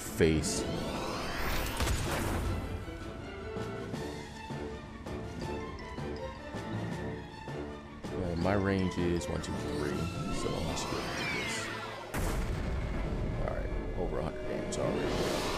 face. My range is 1, 2, 3, so let's get this. Alright, over 100 damage already.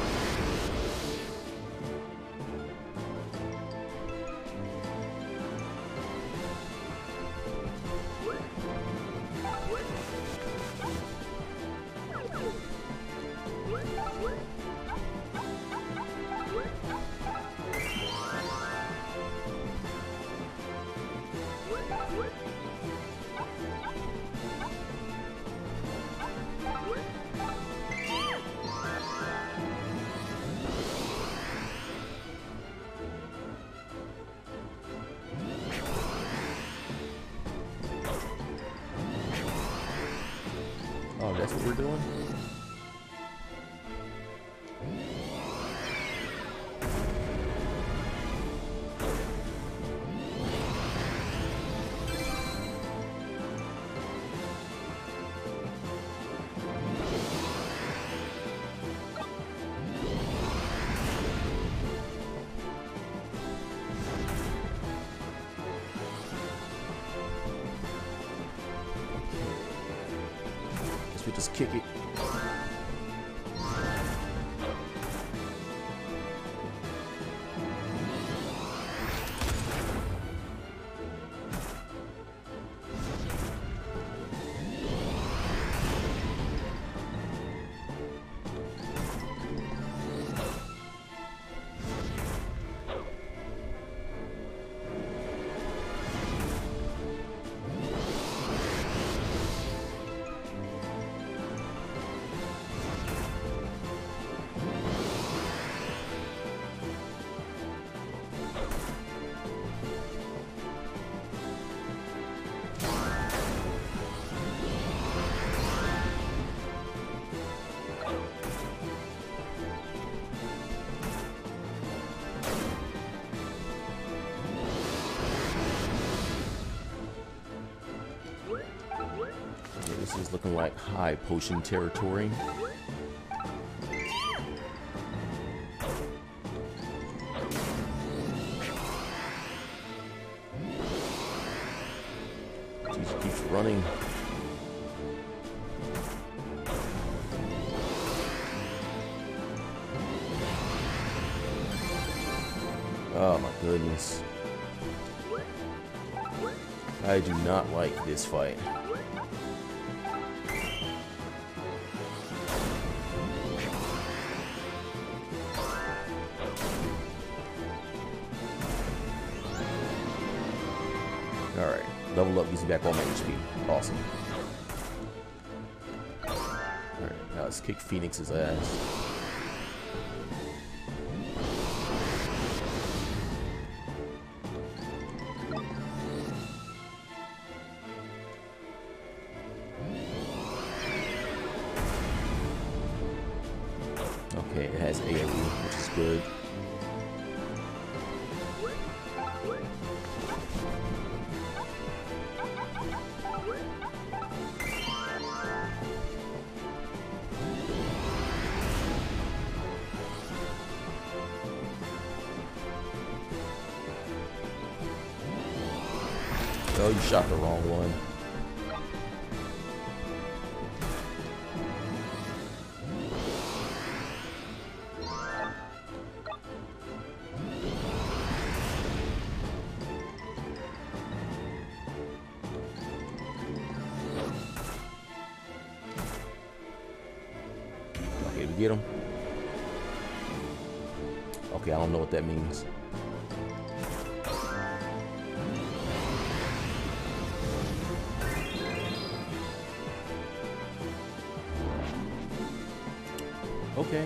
Oh, that's what we're doing? Guess we just kick it. This is looking like high potion territory. He keeps running. Oh my goodness. I do not like this fight. Alright, level up, gives me back all my HP. Awesome. Alright, now let's kick Phoenix's ass. Okay, it has AoE, which is good. Oh, you shot the wrong one. Okay, we get him. Okay, I don't know what that means. Okay,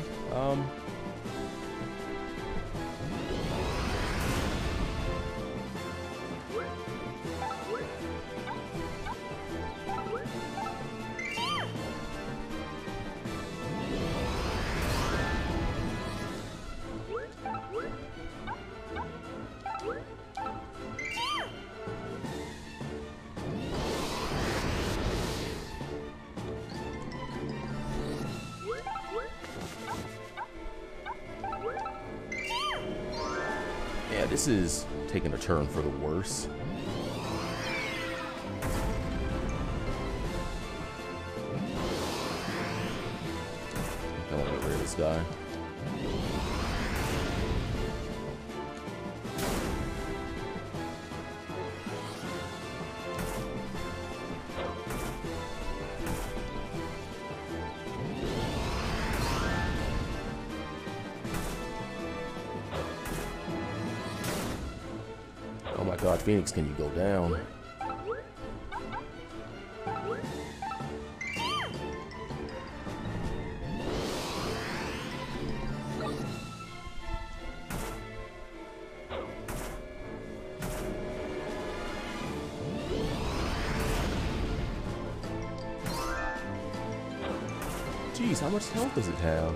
this is taking a turn for the worse. I want to get rid of this guy. Oh my God, Phoenix, can you go down? Jeez, how much health does it have?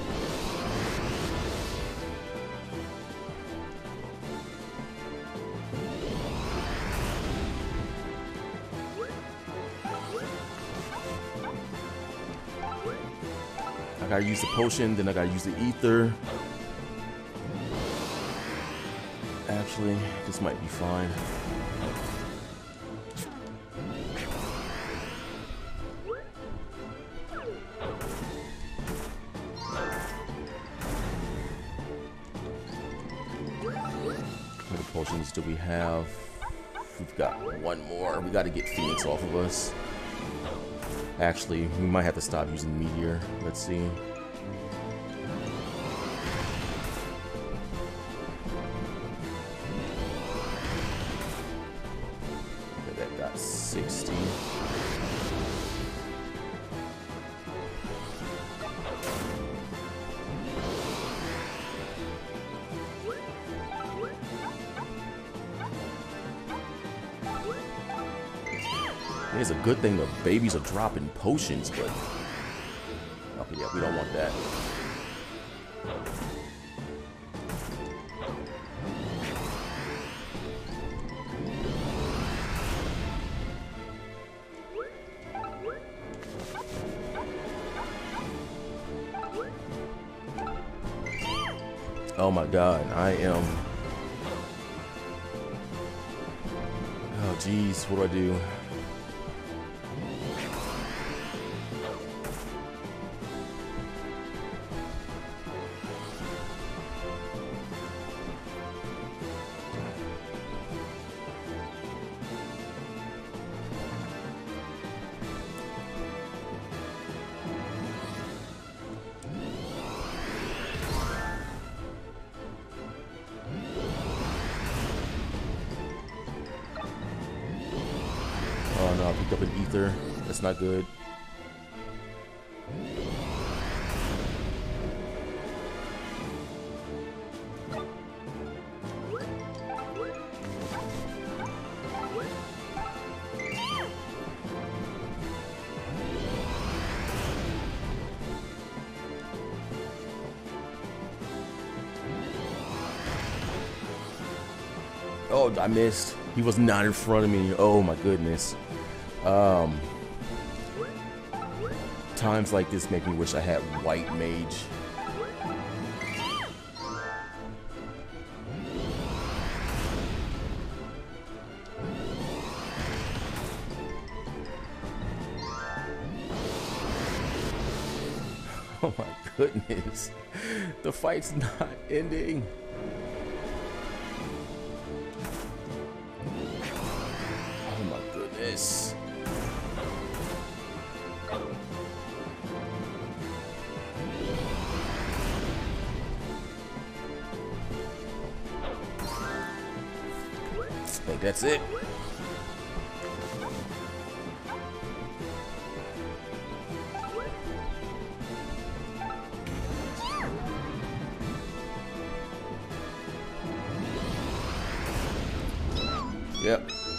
I gotta use the potion, then I gotta use the ether. Actually, this might be fine. How many potions do we have? We've got one more. We gotta get Phoenix off of us. Actually, we might have to stop using Meteor. Let's see. Okay, that got 60. It's a good thing the babies are dropping potions, but okay, yeah, we don't want that. Oh my God, I am. Oh geez, what do I do? Oh no, I picked up an ether. That's not good. Oh, I missed. He was not in front of me. Oh my goodness. Times like this make me wish I had white mage. Oh my goodness. The fight's not ending. Oh my goodness. I think that's it. Yep.